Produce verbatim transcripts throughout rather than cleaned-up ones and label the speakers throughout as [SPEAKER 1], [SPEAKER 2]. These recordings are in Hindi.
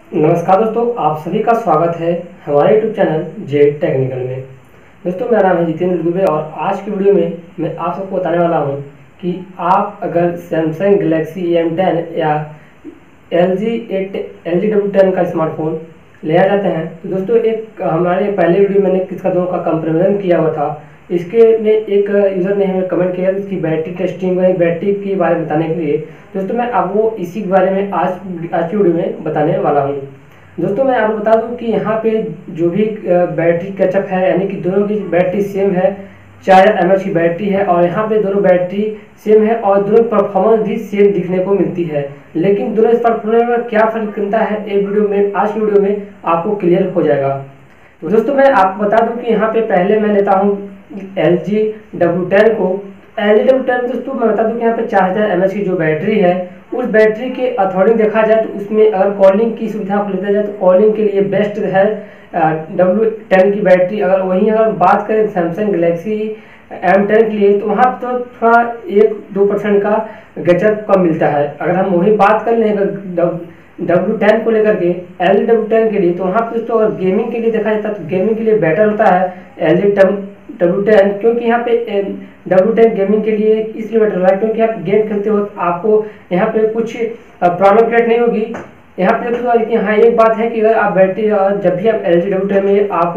[SPEAKER 1] नमस्कार दोस्तों, आप सभी का स्वागत है हमारे यूट्यूब चैनल जेड टेक्निकल में। दोस्तों, मेरा नाम है जितेंद्र दुबे और आज की वीडियो में मैं आप सबको बताने वाला हूं कि आप अगर सैमसंग गैलेक्सी एम टेन या L G eight L G W ten का स्मार्टफोन लेना चाहते हैं तो दोस्तों, एक हमारे पहले वीडियो मैंने किसका दोनों का कंपेरिजन किया हुआ था। इसके में एक यूज़र ने हमें कमेंट किया इसकी बैटरी टेस्टिंग व बैटरी के बारे में बताने के लिए। दोस्तों, मैं आपको इसी के बारे में आज आज की वीडियो में बताने वाला हूँ। दोस्तों, मैं आपको बता दूं कि यहाँ पे जो भी बैटरी कैचअप है, यानी कि दोनों की बैटरी सेम है, चार हज़ार एम एच की बैटरी है और यहाँ पे दोनों बैटरी सेम है और दोनों परफॉर्मेंस भी सेम दिखने को मिलती है। लेकिन दोनों स्मार्टफोन में क्या फर्क बनता है, एक वीडियो में आज की वीडियो में आपको क्लियर हो जाएगा। तो दोस्तों, मैं आपको बता दूं कि यहाँ पे पहले मैं लेता हूँ एल जी डब्ल्यू टेन को। एल जी डब्ल्यू टेन दोस्तों, मैं बता दूं कि यहाँ पे चार हज़ार एम एच की जो बैटरी है, उस बैटरी के अकॉर्डिंग देखा जाए तो उसमें अगर कॉलिंग की सुविधा को लेते जाए तो कॉलिंग के लिए बेस्ट है डब्ल्यू टेन की बैटरी। अगर वहीं अगर बात करें सैमसंग गैलेक्सी एम टेन के लिए तो वहाँ तो थोड़ा एक दो परसेंट का गैचअप कम मिलता है। अगर हम वही बात कर लें डब्ल्यू टेन को लेकर के एल डब्ल्यू टेन के लिए तो वहाँ पे दोस्तों अगर गेमिंग के लिए देखा जाता है तो गेमिंग के लिए बेटर होता है एल जी डब्ल्यू टेन, क्योंकि यहाँ पे डब्ल्यू टेन गेमिंग के लिए इसलिए बेटर है क्योंकि आप गेम खेलते हो आपको यहाँ पे कुछ प्रॉब्लम क्रिएट नहीं होगी। यहाँ पे देखो, लेकिन हाँ एक बात है कि अगर आप बैटरी जब भी आप एल जी डब्ल्यू टेन में आप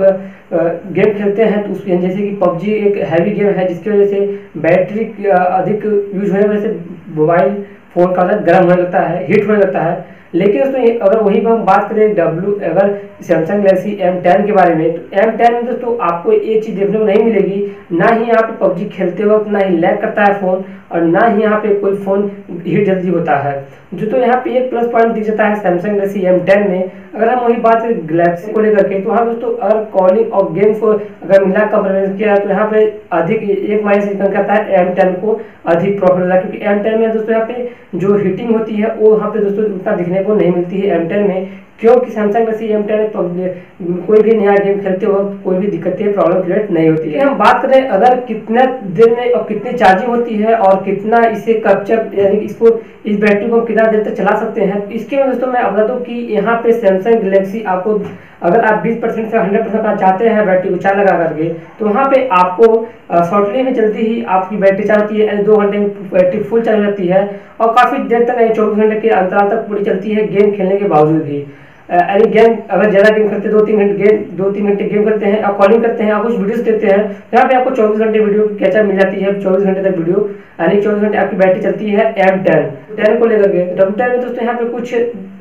[SPEAKER 1] गेम खेलते हैं तो उसके जैसे कि पबजी एक हैवी गेम है जिसकी वजह से बैटरी अधिक यूज होने की वजह से मोबाइल फोन का गर्म होने लगता है, हीट होने लगता है। लेकिन दोस्तों अगर वही हम बात करें डब्ल्यू अगर सैमसंग गैलेक्सी एम टेन के बारे में तो एम टेन में दोस्तों आपको एक चीज़ देखने को नहीं मिलेगी, ना ही यहाँ पे पबजी खेलते वक्त ना ही लैग करता है फ़ोन और ना ही यहाँ पे कोई फ़ोन हीट जल्दी होता है। जो तो यहाँ पे एक प्लस पॉइंट दिख जाता है सैमसंग गैलेक्सी एम टेन में। अगर हम वही बात करें गैलेक्सी को लेकर के तो हाँ दोस्तों, अगर कॉलिंग और गेम को अगर मिला कंपेरिजन किया तो यहाँ पे अधिक एक माइनस करता है एम टेन को अधिक प्रॉफिट होता है, क्योंकि एम टेन में दोस्तों यहाँ पे जो हीटिंग होती है वो यहाँ पे दोस्तों उतना दिखने को नहीं मिलती है एम टेन में, क्योंकि सैमसंग गैलेक्सी एम टेन में कोई भी नया गेम खेलते वक्त कोई भी दिक्कतें प्रॉब्लम क्रिएट नहीं होती है। हम बात करें अगर कितने देर में और कितनी चार्जिंग होती है और कितना इसे कैप्चर यानी कि इसको इस बैटरी को कितना देर तक चला सकते हैं, इसके में दोस्तों मैं बता दूं कि यहाँ पे सैमसंग गैलेक्सी आपको अगर आप बीस परसेंट से हंड्रेड परसेंट का चाहते हैं बैटरी को चार्ज लगा करके तो वहाँ पे आपको शॉर्टली में चलती ही आपकी बैटरी चार्ज होती है, दो घंटे में बैटरी फुल चार्ज हो जाती है और काफ़ी देर तक चौबीस घंटे के अंतराल तक पूरी चलती है गेम खेलने के बावजूद भी। यानी गेम अगर ज़्यादा गेम खेलते हैं दो तीन घंटे गेम दो तीन घंटे गेम करते हैं और कॉलिंग करते हैं और कुछ वीडियोस देखते हैं तो यहाँ पे आपको चौबीस घंटे वीडियो की कैचअप मिल जाती है, चौबीस घंटे तक वीडियो यानी चौबीस घंटे आपकी बैटरी चलती है एम टेन टेन को लेकर के। डब्ल्यू टेन में दोस्तों यहाँ पे कुछ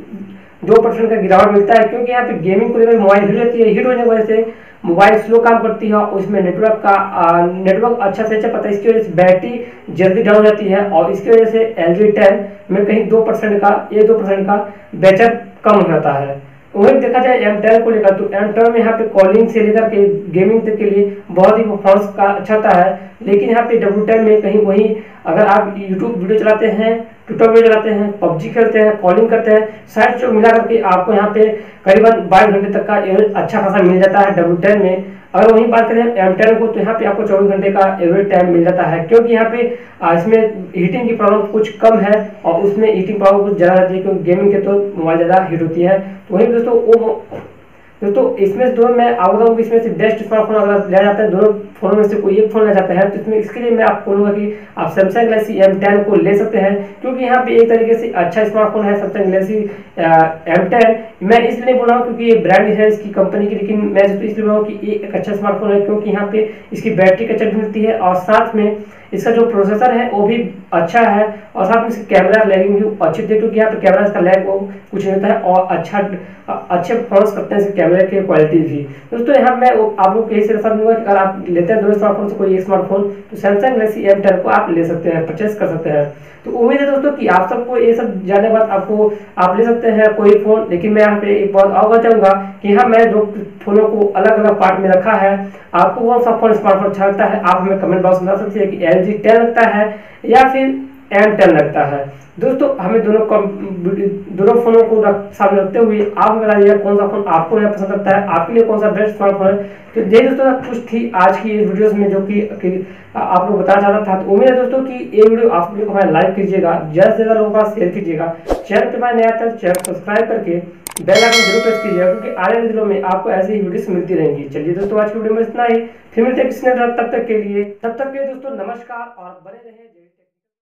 [SPEAKER 1] दो परसेंट का गिरावट मिलता है, क्योंकि यहाँ पे गेमिंग को लेकर मोबाइल हीट रहती है, हीट होने की वजह से मोबाइल स्लो काम करती है और उसमें नेटवर्क का नेटवर्क अच्छा से अच्छा पता है, इसकी वजह से बैटरी जल्दी डाउन हो जाती है और इसकी वजह से एल जी टेन में कहीं दो परसेंट का एक दो परसेंट का बैकअप कम हो जाता है। वही देखा जाए एम टेन को लेकर तो एम टेन में यहाँ पे कॉलिंग से लेकर के गेमिंग तक के लिए बहुत ही परफॉर्मेंस का अच्छा होता है। लेकिन यहाँ पे डब्ल्यू टेन में कहीं वही अगर आप यूट्यूब वीडियो चलाते हैं, ट्विटर वीडियो चलाते हैं, पबजी खेलते हैं, कॉलिंग करते हैं, साइड जो मिला करके आपको यहाँ पे करीबन बाईस घंटे तक का एवरेज अच्छा खासा मिल जाता है डब्ल्यू टेन में। अगर वहीं बात करें एम टेन को तो यहाँ पे आपको चौबीस घंटे का एवरेज टाइम मिल जाता है, क्योंकि यहाँ पे इसमें हीटिंग की प्रॉब्लम कुछ कम है और उसमें हीटिंग प्रॉब्लम कुछ ज़्यादा रहती है, क्योंकि गेमिंग के तो मोबाइल ज़्यादा हीट होती है। तो वही दोस्तों वो दोस्तों इसमें से दोनों मैं आपको बताऊँ कि इसमें से बेस्ट स्मार्टफोन अगर लिया जाता है दोनों फोनों में से कोई एक फोन लिया जाता है तो इसमें इसके लिए मैं आपको बोलूँगा कि आप सैमसंग गैलेक्सी एम टेन को ले सकते हैं, क्योंकि यहाँ पे एक तरीके से अच्छा स्मार्टफोन है सैमसंग गैलेक्सी एम टेन। मैं इसलिए नहीं बोल रहा हूँ क्योंकि ये ब्रांड है इसकी कंपनी की, लेकिन मैं इसलिए बोल रहा हूँ कि ये एक अच्छा स्मार्टफोन है क्योंकि यहाँ पे इसकी बैटरी का चल मिलती है और साथ में इसका जो प्रोसेसर है वो भी अच्छा है और साथ में इसकी कैमरा लैगिंग भी अच्छी थी, क्योंकि यहाँ पे कैमरा इसका लैग वो कुछ नहीं होता है और अच्छा अच्छे परफॉर्मेंस करते हैं इसके कैमरे की क्वालिटी भी। दोस्तों यहाँ मैं आप लोग यही सलाह दूंगा कि अगर आप लेते हैं दोनों स्मार्टफोन से कोई एक स्मार्टफोन तो सैमसंग गैलेक्सी एम टेन को आप ले सकते हैं, परचेस कर सकते हैं। तो उम्मीद है दोस्तों कि आप सबको ये सब जानने के बाद आपको आप ले सकते हैं कोई फोन। लेकिन मैं यहाँ पे एक बात अवगत चाहूँगा कि हाँ मैं दो फोनों को अलग अलग पार्ट में रखा है, आपको कौन सा फोन स्मार्टफोन अच्छा लगता है आप हमें कमेंट बॉक्स में बता सकते हैं कि एल जी टेन लगता है या फिर एम टेन लगता है। दोस्तों हमें दोनों दोनों फोनों को रख, सामने रखते हुए आप बताइए कौन सा फोन आपको नया पसंद आता है, आपके लिए कौन सा बेस्ट स्मार्टफोन है। तो ये दोस्तों कुछ थी आज की इस वीडियोस में जो कि, कि आप लोग बताना चाहता था। तो उम्मीद है दोस्तों कि ये वीडियो आप लोग को लाइक कीजिएगा, ज्यादा से ज्यादा लोगों का शेयर कीजिएगा, चैनल पे नया आता है चैनल सब्सक्राइब करके बेल आइकन जरूर प्रेस कीजिएगा, क्योंकि आने वाले दिनों में आपको ऐसी ही वीडियोस मिलती रहेंगी। चलिए दोस्तों आज की वीडियो में इतना ही, फिर मिलते हैं किसी ने तब तक के लिए, तब तक के दोस्तों नमस्कार और बने रहे।